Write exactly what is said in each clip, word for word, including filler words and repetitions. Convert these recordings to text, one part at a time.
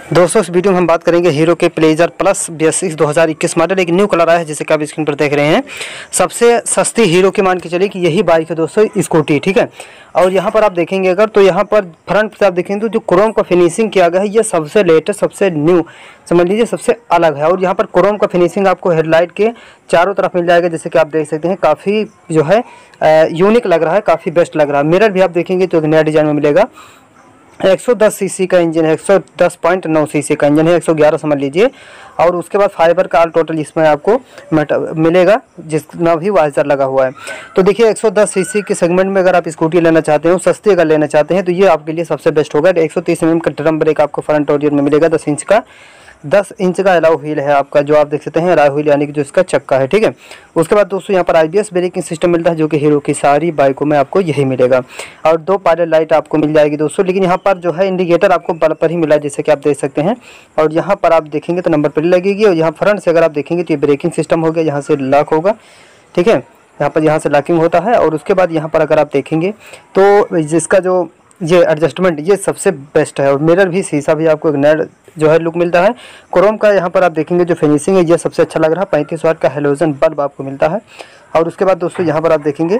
दोस्तों इस वीडियो में हम बात करेंगे हीरो के Pleasure plus B S six दो हज़ार इक्कीस मॉडल। एक न्यू कलर आया है जिसे कि आप स्क्रीन पर देख रहे हैं। सबसे सस्ती हीरो की मान के चलिए कि यही बाइक है दोस्तों, स्कूटी, ठीक है। और यहाँ पर आप देखेंगे अगर तो यहाँ पर फ्रंट से आप देखेंगे तो जो क्रोम का फिनिशिंग किया गया है ये सबसे लेटेस्ट, सबसे न्यू, समझ लीजिए सबसे अलग है। और यहाँ पर क्रोम का फिनिशिंग आपको हेडलाइट के चारों तरफ मिल जाएगा, जैसे कि आप देख सकते हैं। काफ़ी जो है यूनिक लग रहा है, काफ़ी बेस्ट लग रहा है। मिरर भी आप देखेंगे तो नया डिजाइन में मिलेगा। एक सौ दस सीसी का इंजन है, एक सौ दस पॉइंट नौ सीसी का इंजन है, एक सौ ग्यारह समझ लीजिए। और उसके बाद फाइबर का ऑल टोटल इसमें आपको मिलेगा, जितना भी वाइजर लगा हुआ है। तो देखिए एक सौ दस सीसी के सेगमेंट में अगर आप स्कूटी लेना चाहते हो, सस्ती अगर लेना चाहते हैं तो ये आपके लिए सबसे बेस्ट होगा। एक सौ तीस एम एम का ड्रम ब्रेक आपको फ्रंट और रियर में मिलेगा, दस इंच का दस इंच का अलाउ व्हील है आपका, जो आप देख सकते हैं अलाउ व्हील यानी कि जो इसका चक्का है, ठीक है। उसके बाद दोस्तों यहाँ पर I B S braking system मिलता है, जो कि हीरो की सारी बाइकों में आपको यही मिलेगा। और दो पायलट लाइट आपको मिल जाएगी दोस्तों, लेकिन यहाँ पर जो है इंडिकेटर आपको बल्ब पर ही मिला है, जैसे कि आप देख सकते हैं। और यहाँ पर आप देखेंगे तो नंबर प्लेट लगेगी। और यहाँ फ्रंट से अगर आप देखेंगे तो ये ब्रेकिंग सिस्टम हो गया, यहाँ से लॉक होगा, ठीक है। यहाँ पर यहाँ से लॉकिंग होता है। और उसके बाद यहाँ पर अगर आप देखेंगे तो जिसका जो ये एडजस्टमेंट ये सबसे बेस्ट है। और मिरर भी, शीशा भी आपको एक नया जो है लुक मिलता है। क्रोम का यहाँ पर आप देखेंगे जो फिनिशिंग है ये सबसे अच्छा लग रहा है। पैंतीस वाट का हेलोजन बल्ब आपको मिलता है। और उसके बाद दोस्तों यहाँ पर आप देखेंगे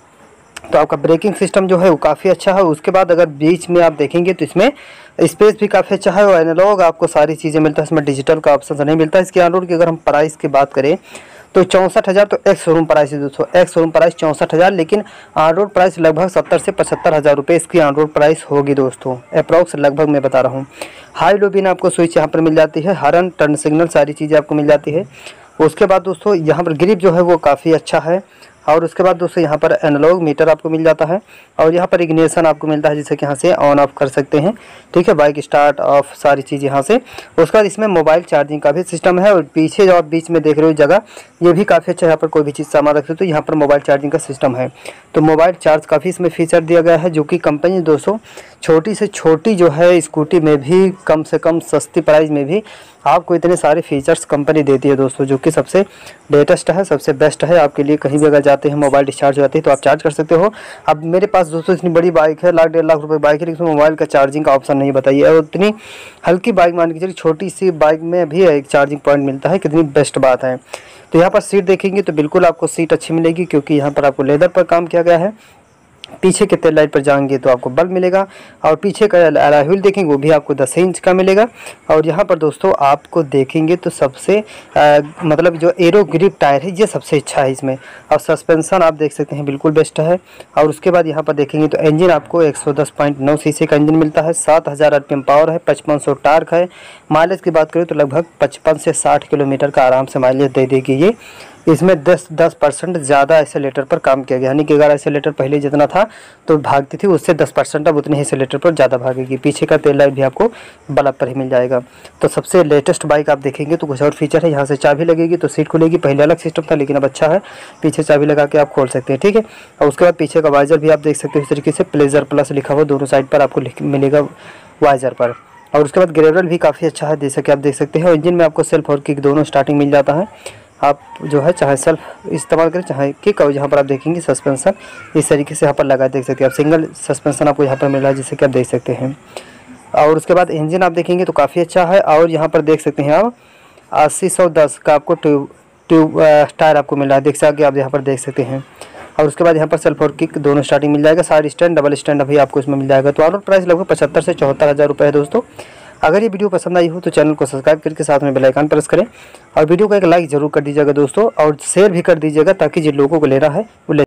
तो आपका ब्रेकिंग सिस्टम जो है वो काफ़ी अच्छा है। उसके बाद अगर बीच में आप देखेंगे तो इसमें स्पेस भी काफ़ी अच्छा है। और एनालॉग आपको सारी चीज़ें मिलता है, इसमें डिजिटल का ऑप्शन नहीं मिलता है। इसके ऑन रोड की अगर हम प्राइस की बात करें तो चौंसठ हज़ार तो एक्स शोरूम प्राइस है दोस्तों, एक्स शोरूम प्राइस चौंसठ हज़ार, लेकिन ऑन रोड प्राइस लगभग सत्तर से पचहत्तर हज़ार रुपये इसकी ऑन रोड प्राइस होगी दोस्तों, अप्रॉक्स लगभग मैं बता रहा हूँ। हाई लो बिन आपको स्विच यहाँ पर मिल जाती है, हॉर्न, टर्न सिग्नल सारी चीज़ें आपको मिल जाती है। उसके बाद दोस्तों यहाँ पर ग्रिप जो है वो काफ़ी अच्छा है। और उसके बाद दोस्तों यहाँ पर एनालॉग मीटर आपको मिल जाता है। और यहाँ पर इग्निशन आपको मिलता है, जिससे कि यहाँ से ऑन ऑफ कर सकते हैं, ठीक है। बाइक स्टार्ट ऑफ सारी चीज़ यहाँ से। उसके बाद इसमें मोबाइल चार्जिंग का भी सिस्टम है। और पीछे जो आप बीच में देख रहे हो जगह ये भी काफ़ी अच्छा, यहाँ पर कोई भी चीज़ सामान रख सकते हो, यहाँ पर मोबाइल चार्जिंग का सिस्टम है। तो मोबाइल चार्ज काफ़ी इसमें फीचर दिया गया है, जो कि कंपनी दोस्तों छोटी से छोटी जो है स्कूटी में भी कम से कम सस्ती प्राइस में भी आपको इतने सारे फीचर्स कंपनी देती है दोस्तों, जो कि सबसे लेटेस्ट है, सबसे बेस्ट है आपके लिए। कहीं भी अगर जाते हैं मोबाइल डिस्चार्ज हो जाती है तो आप चार्ज कर सकते हो। अब मेरे पास दोस्तों इतनी बड़ी बाइक है, लाख डेढ़ लाख रुपए बाइक है, लेकिन मोबाइल का चार्जिंग का ऑप्शन नहीं बताइए। और इतनी हल्की बाइक मान के चलिए, छोटी सी बाइक में भी एक चार्जिंग पॉइंट मिलता है, कितनी बेस्ट बात है। तो यहाँ पर सीट देखेंगे तो बिल्कुल आपको सीट अच्छी मिलेगी, क्योंकि यहाँ पर आपको लेदर पर काम किया गया है। पीछे के टेल लाइट पर जाएंगे तो आपको बल्ब मिलेगा। और पीछे का अलॉय व्हील देखेंगे वो भी आपको दस इंच का मिलेगा। और यहाँ पर दोस्तों आपको देखेंगे तो सबसे आ, मतलब जो एरो ग्रिप टायर है ये सबसे अच्छा है इसमें। और सस्पेंशन आप देख सकते हैं बिल्कुल बेस्ट है। और उसके बाद यहाँ पर देखेंगे तो इंजन आपको एक सौ दस पॉइंट नौ सीसी का इंजन मिलता है, सात हज़ार आर पी एम पावर है, पचपन सौ टार्क है। माइलेज की बात करें तो लगभग पचपन से साठ किलोमीटर का आराम से माइलेज दे देगी ये। इसमें दस दस परसेंट ज़्यादा एक्सेलेरेटर पर काम किया गया, यानी कि अगर एक्सेलेरेटर पहले जितना था तो भागती थी उससे दस परसेंट अब उतने ही एक्सेलेरेटर पर ज़्यादा भागेगी। पीछे का तेल लाइट भी आपको बल्ब पर ही मिल जाएगा। तो सबसे लेटेस्ट बाइक आप देखेंगे तो कुछ और फीचर है। यहाँ से चाबी लगेगी तो सीट खुलेगी, पहले अलग सिस्टम था लेकिन अब अच्छा है, पीछे चाबी लगा के आप खोल सकते हैं, ठीक है। और उसके बाद पीछे का वाइजर भी आप देख सकते हो इस तरीके से, प्लेजर प्लस लिखा हुआ दोनों साइड पर आपको मिलेगा वाइजर पर। और उसके बाद ग्रेवल भी काफ़ी अच्छा है, जैसे कि आप देख सकते हैं। और इंजन में आपको सेल्फ और किक दोनों स्टार्टिंग मिल जाता है। आप जो है चाहे सेल्फ इस्तेमाल करें चाहे किक। और यहाँ पर आप देखेंगे सस्पेंशन इस तरीके से यहाँ पर लगा देख सकते हैं आप, सिंगल सस्पेंशन आपको यहाँ पर मिल रहा है, जैसे कि आप देख सकते हैं। और उसके बाद इंजन आप देखेंगे तो काफ़ी अच्छा है। और यहाँ पर देख सकते हैं आप अस्सी सौ दस का आपको ट्यूब ट्यूब टायर आपको मिल रहा है, देख सकते आप यहाँ पर देख सकते हैं। और उसके बाद यहाँ पर सेल्फ और किक दोनों स्टार्टिंग मिल जाएगा, साइड स्टैंड डबल स्टैंड अभी आपको इसमें मिल जाएगा। तो ऑन रोड प्राइस लगभग पचहत्तर से चौहत्तर हज़ार रुपये है दोस्तों। अगर ये वीडियो पसंद आई हो तो चैनल को सब्सक्राइब करके साथ में बेल आइकन प्रेस करें। और वीडियो को एक लाइक जरूर कर दीजिएगा दोस्तों, और शेयर भी कर दीजिएगा, ताकि जिन लोगों को लेना है वो ले